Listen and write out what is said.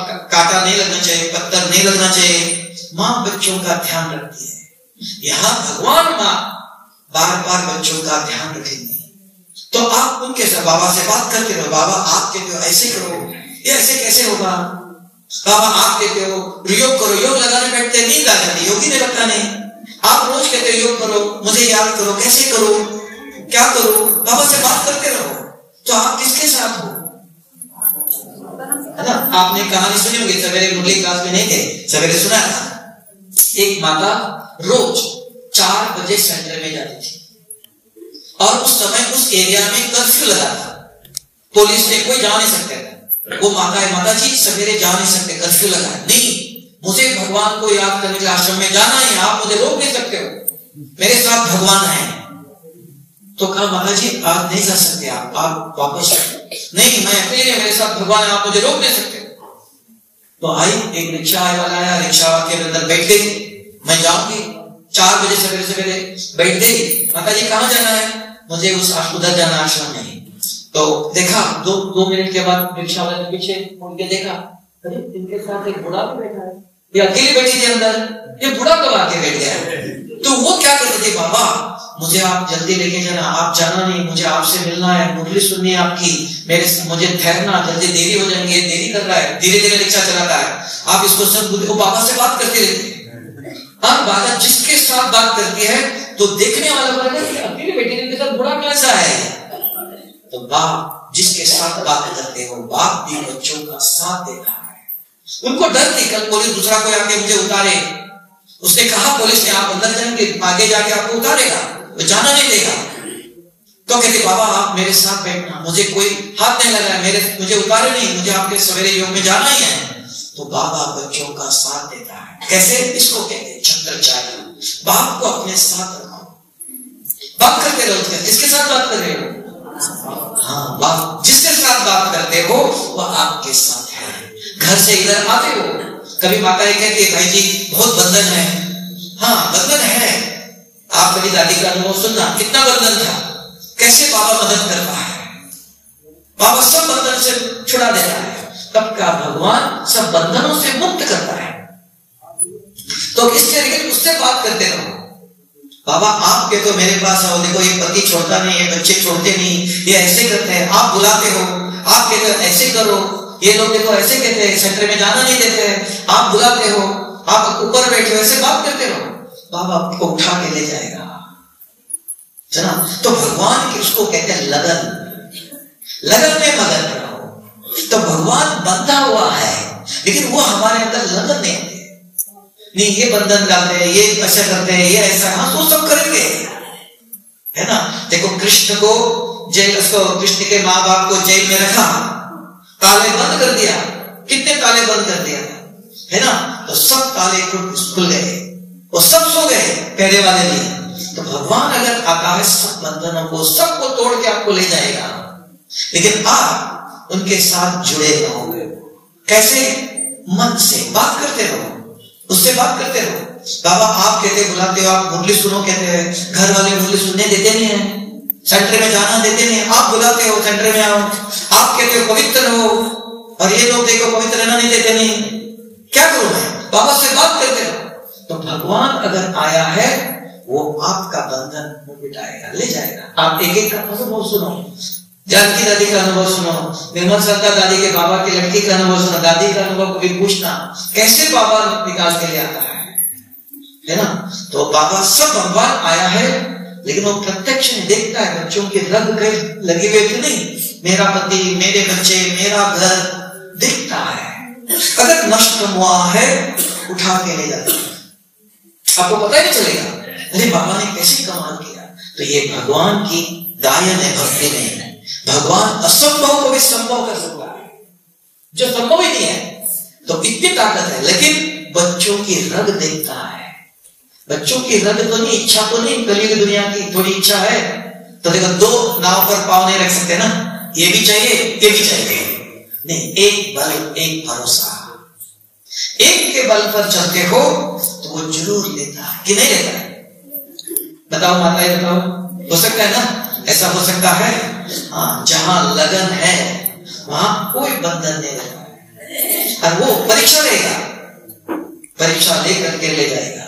कांटा नहीं लगना चाहिए, पत्थर नहीं लगना चाहिए। माँ बच्चों का ध्यान रखती है। यहाँ भगवान माँ बार बार बच्चों का ध्यान रखेंगे। तो आप उनके साथ बाबा से बात करते रहो। बाबा आप कहते हो ऐसे करो, ये ऐसे कैसे होगा? बाबा आप कहते हो योग करो, योग लगाने बैठते नींद आ जाती, योगी ने लगता नहीं। आप रोज कहते हो योग करो, मुझे याद करो, कैसे करो, क्या करो? बाबा से बात करते रहो। तो आप किसके साथ हो? है ना? आपने कहानी सुनी होगी, सवेरे मुरली क्लास में नहीं थे, सवेरे सुना था। एक माता रोज 4 बजे सेंटर में जाती थी और उस समय उस एरिया में कर्फ्यू लगा था। पुलिस ने कोई जा नहीं सकता था। वो माता है, माता जी सवेरे जा नहीं सकते, कर्फ्यू लगा है। नहीं, मुझे भगवान को याद करने के आश्रम में जाना है, आप मुझे रोक नहीं सकते हो, मेरे साथ भगवान है। तो कहा माता जी आज नहीं जा सकते, आप वापस। नहीं, मैं अकेले, मेरे साथ भगवान है, आप मुझे रोक नहीं सकते। तो आई एक रिक्शा वाला आया, रिक्शा के अंदर बैठ गई, मैं जाऊंगी। 4 बजे सवेरे सवेरे बैठ गई। माता जी कहाँ जाना है? मुझे उधर जाना आश्रम में। तो देखा 2 मिनट के बाद रिक्शा वाले ने पीछे मुड़ के देखा, अरे इनके साथ एक बूढ़ा भी बैठा है, ये अकेली बैठी थी अंदर, ये बूढ़ा कब आके बैठ गया? तो वो क्या करते थे, बाबा मुझे आप जल्दी लेके जाना, आप जाना नहीं, मुझे आपसे मिलना है, मुरली सुननी है आपकी, मुझे ठहरना, जल्दी देरी हो जाएंगे, देरी कर रहा है, धीरे धीरे रिक्शा चलाता है, आप इसको सब। वो बाबा से बात करते रहते। अब बाबा जिसके साथ बात करती है तो देखने वाला बोलेगा कि अकेले बैठे इनके साथ बूढ़ा कैसा है? तो बाप जिसके साथ बात करते हो, बाप भी बच्चों का साथ देता है। उनको डर नहीं कल पुलिस दूसरा कोई आके मुझे उतारे। उसने कहा पुलिस ने आप अंदर जाएंगे, आगे जाके आपको उतारेगा, वो जाना नहीं देगा। तो कहते बाबा आप मेरे साथ बैठना, मुझे कोई हाथ नहीं लगा है, मुझे उतारे नहीं, मुझे आपके सवेरे योग में जाना ही है। तो बाबा बच्चों का साथ देता है। कैसे? इसको कहते हैं छत्रचार्य। बाप को अपने साथ रखो, बात करते रहो। किसके साथ बात कर रहे हो? हाँ, बाप जिसके साथ बात करते हो वह आपके साथ है। घर से इधर आते हो, कभी माता कहती है भाई जी बहुत बंधन है। हाँ बंधन है। आप कभी दादी का अनुभव सुनना, कितना बंधन था, कैसे बाबा मदद करता है। बाबा सब बंधन से छुड़ा देता है। तब का भगवान सब बंधनों से मुक्त करता है। तो इस तरीके उससे बात करते रहो। बाबा आप कहते हो मेरे पास आओ, देखो ये पति छोड़ता नहीं है, बच्चे छोड़ते नहीं, ये ऐसे करते हैं। आप बुलाते हो, आप कहते हो ऐसे करो, ये लोग देखो ऐसे कहते हैं, सेंटर में जाना नहीं देते हैं। आप बुलाते हो, आप ऊपर बैठे हो, ऐसे बात करते रहो, बाबा आपको उठा के ले जाएगा। तो भगवान की उसको कहते हैं लगन, लगन में मगन रहो। तो भगवान बंधा हुआ है, लेकिन वो हमारे अंदर लगन नहीं है। नहीं ये बंधन डालते हैं, ये ऐसा करते हैं, ये ऐसा, हाँ तो सब करेंगे, है ना। देखो कृष्ण को जेल, उसको कृष्ण के माँ बाप को जेल में रखा, ताले बंद कर दिया। कितने ताले बंद कर दिया, है ना। तो सब ताले खुल गए, वो सब सो गए, पहले वाले नहीं। तो भगवान अगर आता है सब बंधनों को, सबको तोड़ के आपको ले जाएगा, लेकिन आप उनके साथ जुड़े रहोगे। कैसे? मन से बात करते रहो, उससे बात करते रहो। बाबा आप कहते बुलाते हो, आप मुरली सुनो कहते हैं, घर वाले मुरली सुनने देते नहीं है, सेंटर में जाना देते नहीं है। आप बुलाते हो सेंटर में आओ, आप कहते हो पवित्र हो, और ये लोग देखो पवित्र रहना नहीं देते नहीं। क्या करूं मैं? बाबा से बात करते रहो। तो भगवान अगर आया है वो आपका बंधन मिटाएगा, ले जाएगा। आप एक एक का अनुभव सुनो, जानकी दादी का अनुभव सुनो, निर्मल सरकार दादी के बाबा की लड़की का अनुभव सुनो, दादी का अनुभव कभी पूछना कैसे बाबा निकाल के ले आता है ना। तो बाबा सब भगवान आया है, लेकिन वो प्रत्यक्ष में देखता है बच्चों के रग गए लगे हुए थे नहीं, मेरा पति, मेरे बच्चे, मेरा घर देखता है। अगर नष्ट हुआ है उठा के ले जाता है, आपको पता ही नहीं चलेगा अरे बाबा ने कैसे कमाल किया। तो ये भगवान की गायन है, भक्ति नहीं है। भगवान असंभव को भी संभव कर सकता है, जो संभव ही नहीं है। तो इतनी ताकत है, लेकिन बच्चों की रग देखता है। बच्चों की रग तो नहीं, इच्छा तो नहीं, कलयुग दुनिया की थोड़ी इच्छा है। तो देखो 2 नाव पर पांव नहीं रख सकते ना, ये भी चाहिए ये भी चाहिए, नहीं, एक बल एक भरोसा। एक के बल पर चलते हो तो वो जरूर लेता है कि नहीं लेता है? बताओ माताएं, बताओ, हो सकता है ना, ऐसा हो सकता है। हाँ, जहां लगन है वहां कोई बंधन नहीं रहता है। और वो परीक्षा लेगा, परीक्षा लेकर के ले जाएगा।